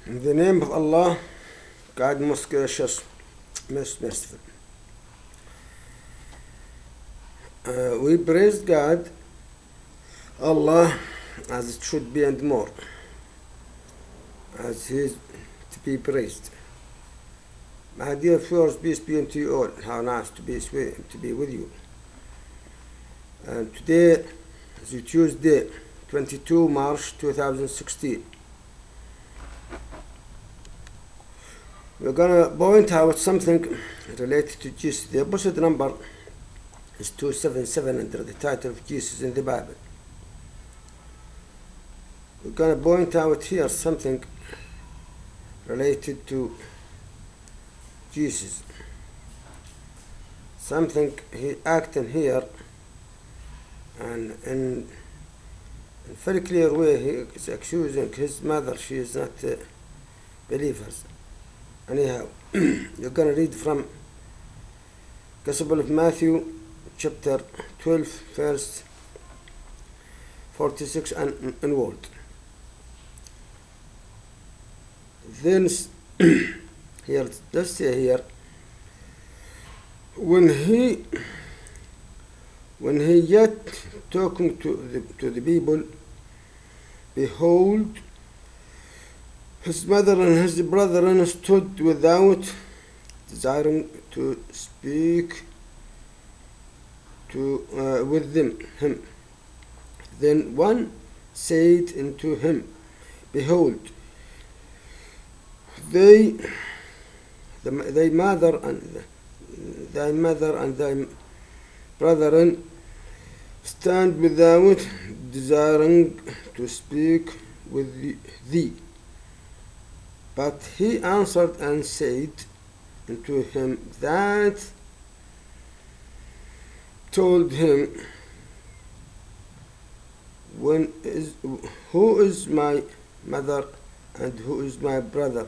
In the name of Allah, God most gracious, most merciful. We praise God, Allah, as it should be and more, as He is to be praised. My dear viewers, peace be unto you all. How nice to be with you. And today is Tuesday, 22 March 2016. We're gonna point out something related to Jesus. The opposite number is 277 under the title of Jesus in the Bible. We're gonna point out here something related to Jesus. Something he acted here, and in a very clear way he is accusing his mother. She is not believers. Anyhow, you're going to read from Gospel of Matthew, chapter 12, verse 46 and onward. Then, here, let's say here, when he yet talking to the people, behold, his mother and his brethren stood without, desiring to speak with him. Then one said unto him, behold, thy mother and thy brethren stand without, desiring to speak with thee. But he answered and said unto him that told him, who is my mother and who is my brother?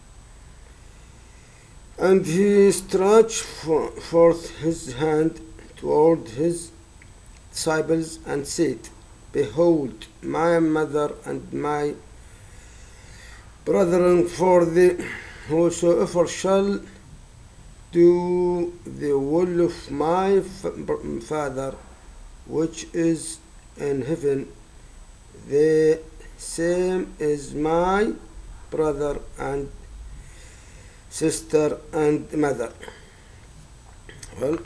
And he stretched forth his hand toward his disciples and said, behold, my mother and my brethren, for whosoever shall do the will of my Father which is in heaven, the same is my brother and sister and mother. Well,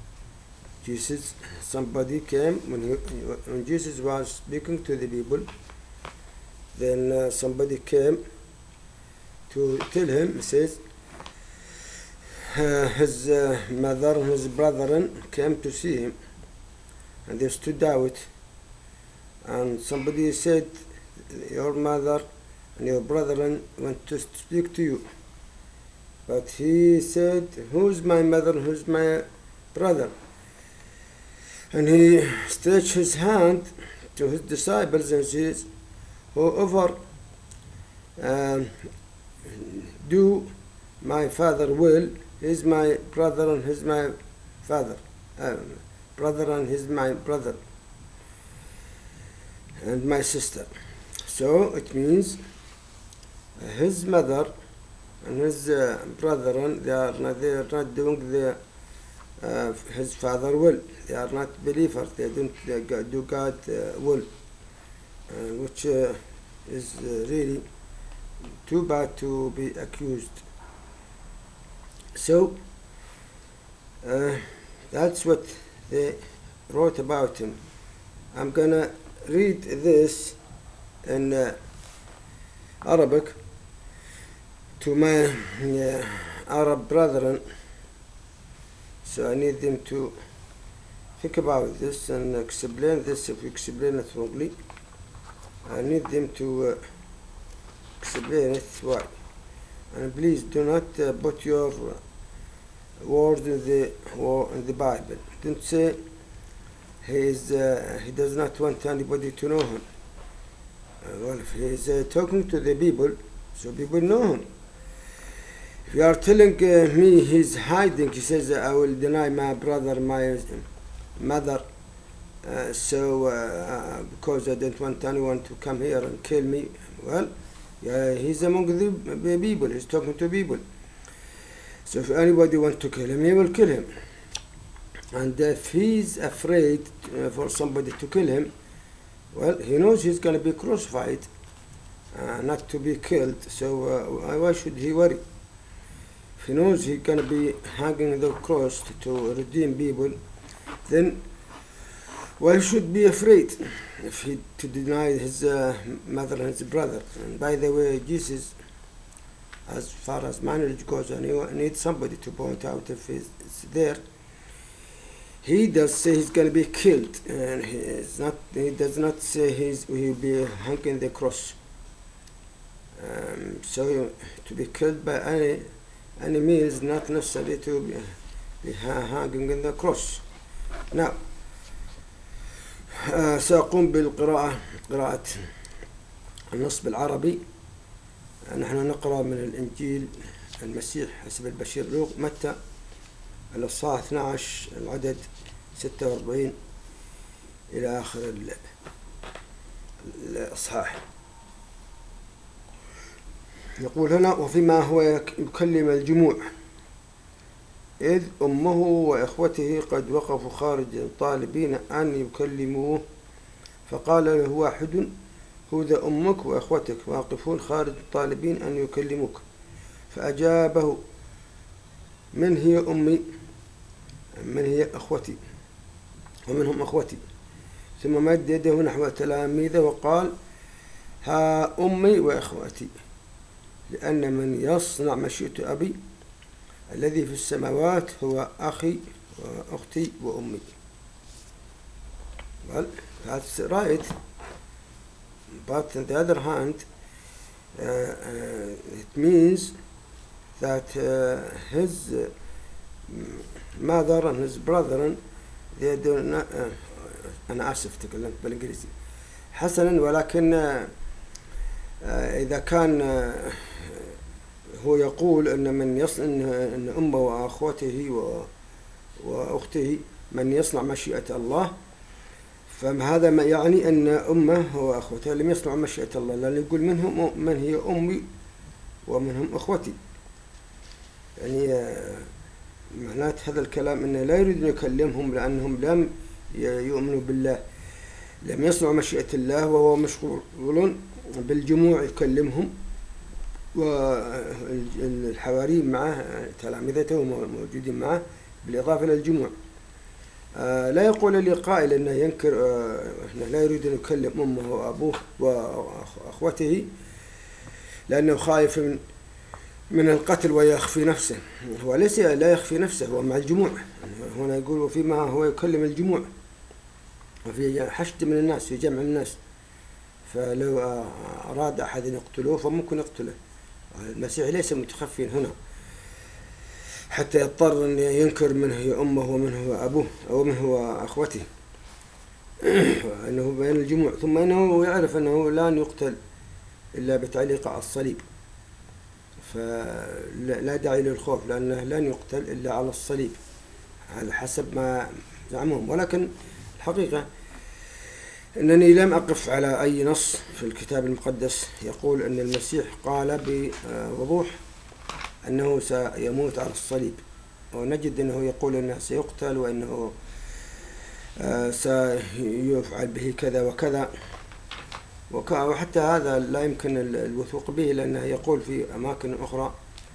somebody came when Jesus was speaking to the people. Then somebody came to tell him. He says his mother and his brethren came to see him, and they stood out. And somebody said, your mother and your brethren want to speak to you. But he said, who's my mother and who's my brother? And he stretched his hand to his disciples and says, whoever do my Father will, is my brother and he's my father, brother and he's my brother and my sister. So it means his mother and his brethren, they are not doing his father will. They are not believers. They don't do God will, which is really too bad to be accused. So that's what they wrote about him. I'm gonna read this in Arabic to my Arab brethren, so I need them to think about this and explain this. If we explain it wrongly, I need them to explain it why. And please do not put your words in the Bible. Don't say he does not want anybody to know him. Well, if he is talking to the people, so people know him. If you are telling me he's hiding, he says, I will deny my brother, my mother, because I don't want anyone to come here and kill me. Well, He's among the people. He's talking to people. So if anybody wants to kill him, he will kill him. And if he's afraid for somebody to kill him, well, he knows he's going to be crucified, not to be killed. So why should he worry? If he knows he's going to be hanging the cross to redeem people, then why should be afraid if he to deny his mother and his brother? And by the way, Jesus, as far as my knowledge goes, and you need somebody to point out if it's there. He does say he's going to be killed, and he does not say he'll be hanging the cross. So to be killed by any means, not necessarily to be hanging in the cross. Now, سأقوم بالقراءة قراءة النص بالعربي. نحن نقرأ من الإنجيل المسيح حسب البشير لوق متى الإصحاح 12 العدد 46 إلى آخر الإصحاح. يقول هنا: وفيما هو يكلم الجموع إذ أمه وإخوته قد وقفوا خارجا طالبين أن يكلموه، فقال له واحد: هذا أمك وإخوتك واقفون خارج طالبين أن يكلموك. فأجابه: من هي أمي؟ من هي أخوتي؟ ومنهم أخوتي. ثم مد يده نحو تلاميذه وقال: ها أمي وإخوتي، لأن من يصنع مشيئة أبي الذي في السماوات هو أخي وأختي وأمي. Well, that's right. But on the other hand, it means that his mother and his brethren, they do not. أنا آسف تكلمت بالإنجليزي حسنا، ولكن إذا كان هو يقول أن من يصنع أن أمه وأخوته وأخته من يصنع مشيئة الله، فهذا ما يعني أن أمه وأخوته لم يصنعوا مشيئة الله، لأن يقول منهم من هي أمي ومنهم أخوتي. يعني معنات هذا الكلام أنه لا يريد أن يكلمهم لأنهم لم يؤمنوا بالله، لم يصنعوا مشيئة الله، وهو مشغول بالجموع يكلمهم، والحواريين معه تلامذته موجودين معه بالإضافة للجموع. لا يقول لي قائل أنه ينكر أنه لا يريد أن يكلم أمه وأبوه وأخوته لأنه خايف من القتل ويخفي نفسه. هو ليس لا يخفي نفسه، هو مع الجموع. هنا يقول وفيما هو يكلم الجموع، وفي حشد من الناس، في جمع الناس، فلو أراد أحد أن يقتلوه فممكن يقتله. المسيح ليس متخفيا هنا حتى يضطر أن ينكر من هي أمه ومن هو أبوه أو من هو أخوته، وأنه بين الجموع. ثم أنه يعرف أنه لن يقتل إلا بتعليق على الصليب، فلا داعي للخوف لأنه لن يقتل إلا على الصليب على حسب ما زعمهم. ولكن الحقيقة أنني لم أقف على أي نص في الكتاب المقدس يقول أن المسيح قال بوضوح أنه سيموت على الصليب، ونجد أنه يقول أنه سيقتل وأنه سيفعل به كذا وكذا، وحتى هذا لا يمكن الوثوق به، لأنه يقول في أماكن أخرى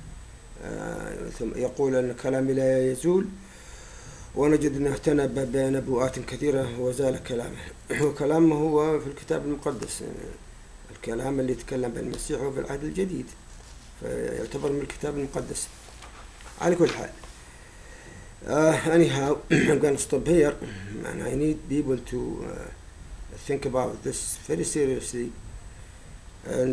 ثم يقول أن كلامي لا يزول، ونجد أنه اهتنب بنبوءات كثيرة وزال كلامه. وكلامه هو في الكتاب المقدس، الكلام اللي يتكلم به المسيح هو في العهد الجديد، فيعتبر من الكتاب المقدس. على كل حال anyhow I'm going to stop here, and I need people to think about this very seriously and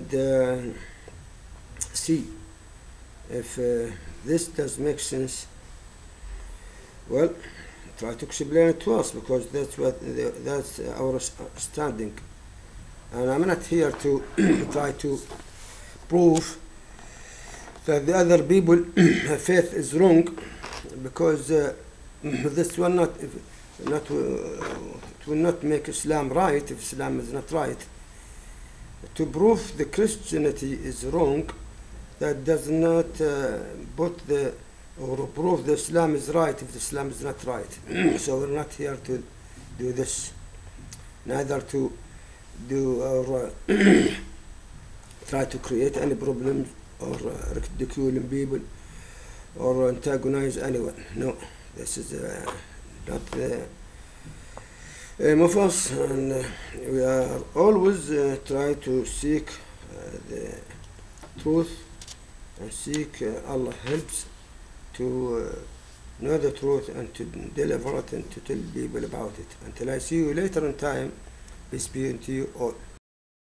see if this does make sense. Well, try to explain it to us, because that's our standing, and I'm not here to try to prove that the other people faith is wrong, because this will not it will not make Islam right if Islam is not right. to prove the Christianity is wrong, that does not put the or prove the Islam is right if the Islam is not right. So we're not here to do this, neither to do or try to create any problems or ridiculing people or antagonize anyone. No, this is not the aim of us, and we are always try to seek the truth and seek Allah helps to know the truth and to deliver it and to tell people about it. Until I see you later in time, peace be unto you all.